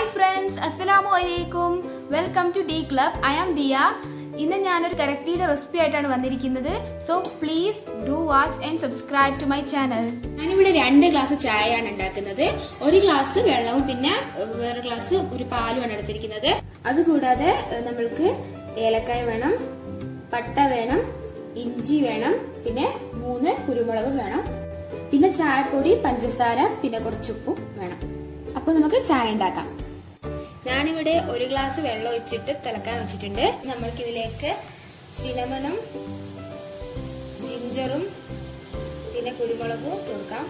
Hi friends, Assalamu alaikum. Welcome to D Club. I am Dia. ഇന്ന് ഞാനൊരു കറക്റ്റിയുടെ recipe ആയിട്ടാണ് വന്നിരിക്കുന്നത്. So please do watch and subscribe to my channel. ഞാനിവിടെ 2 glass ചായയാണ് ഉണ്ടാക്കുന്നത്. ഒരു ഗ്ലാസ് വെള്ളവും പിന്നെ വേറെ ഗ്ലാസ് ഒരു പാലുമാണ് എടുത്തിരിക്കുന്നത്. അതുകൂടാതെ നമ്മൾക്ക് ഏലക്കായ വേണം, പട്ട വേണം, ഇഞ്ചി വേണം, പിന്നെ 3 കുരുമുളകും വേണം, പിന്നെ ചായപ്പൊടി, പഞ്ചസാര, പിന്നെ കുറച്ച് ഉപ്പും വേണം. അപ്പൊ നമുക്ക് ചായ ഉണ്ടാക്കാം. ഞാനിവിടെ ഒരു ഗ്ലാസ് വെള്ളം ഒഴിച്ചിട്ട് തിളക്കാൻ വെച്ചിട്ടുണ്ട്. നമ്മൾക്കിതിലേക്ക് സിനമണും ജിഞ്ചറും പിന്നെ കുരുമുളകും കൊടുക്കാം.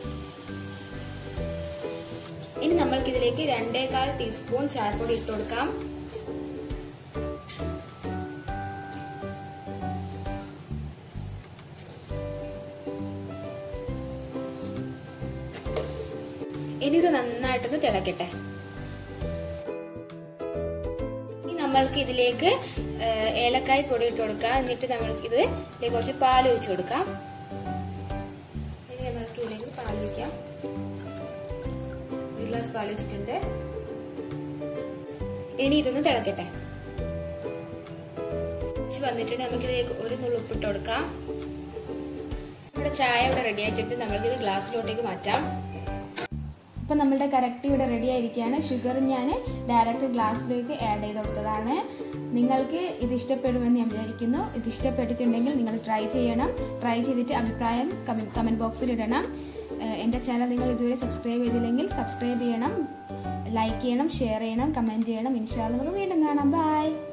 ഇനി നമ്മൾക്കിതിലേക്ക് 2.25 ടീസ്പൂൺ ചായപ്പൊടി ഇട്ട് കൊടുക്കാം. ഇനി ഇത് നന്നായിട്ടൊന്ന് തിളക്കട്ടെ. നമ്മൾക്ക് ഇതിലേക്ക് ഏലക്കായ പൊടി ഇട്ട് കൊടുക്കാം. എന്നിട്ട് നമ്മൾക്ക് ഇതിലേക്ക് കുറച്ച് പാൽ ഒഴിച്ചു കൊടുക്കാം. ഇനി നമ്മൾക്ക് ഇതിലേക്ക് പാൽ ഒഴിക്കാം. 1 ഗ്ലാസ് പാൽ ഒഴിച്ചിട്ടുണ്ട്. ഇനി ഇതൊന്ന് തിളക്കട്ടെ. വന്നിട്ടുണ്ട്. നമുക്ക് ഇതിലേക്ക് ഒരു നുള്ളു ഉപ്പിട്ട് കൊടുക്കാം. നമ്മുടെ ചായ ഇവിടെ റെഡി ആയിട്ടുണ്ട്. നമ്മൾക്ക് ഇത് ഗ്ലാസ്സിലോട്ടേക്ക് മാറ്റാം. അപ്പൊ നമ്മളുടെ കറക്റ്റ് ഇവിടെ റെഡി ആയിരിക്കുകയാണ്. ഷുഗർ ഞാൻ ഡയറക്റ്റ് ഗ്ലാസ്സിലേക്ക് ആഡ് ചെയ്ത് കൊടുത്തതാണ്. നിങ്ങൾക്ക് ഇത് ഇഷ്ടപ്പെടുമെന്ന് ഞാൻ വിചാരിക്കുന്നു. ഇത് ഇഷ്ടപ്പെട്ടിട്ടുണ്ടെങ്കിൽ നിങ്ങൾ ട്രൈ ചെയ്യണം. ട്രൈ ചെയ്തിട്ട് അഭിപ്രായം കമന്റ് ബോക്സിൽ ഇടണം. എൻ്റെ ചാനൽ നിങ്ങൾ ഇതുവരെ സബ്സ്ക്രൈബ് ചെയ്തില്ലെങ്കിൽ സബ്സ്ക്രൈബ് ചെയ്യണം, ലൈക്ക് ചെയ്യണം, ഷെയർ ചെയ്യണം, കമന്റ് ചെയ്യണം. ഇൻഷാ അല്ലാഹ് നമുക്ക് വീണ്ടും കാണാം. ബൈ.